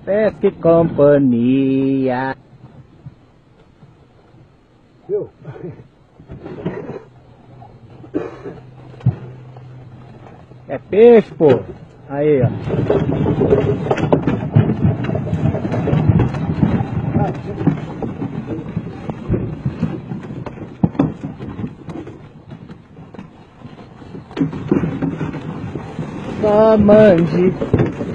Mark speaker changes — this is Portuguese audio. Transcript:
Speaker 1: Pesca e companhia.
Speaker 2: Viu?
Speaker 1: É peixe, pô. Aí, ó. Samandi.